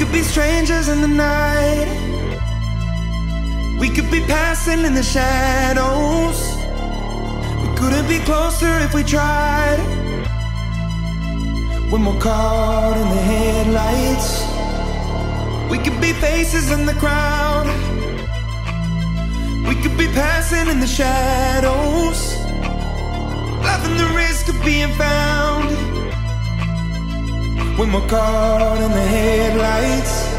could be strangers in the night. We could be passing in the shadows. We couldn't be closer if we tried. When we're caught in the headlights, we could be faces in the crowd. We could be passing in the shadows, laughing the risk of being found. When we're caught in the headlights.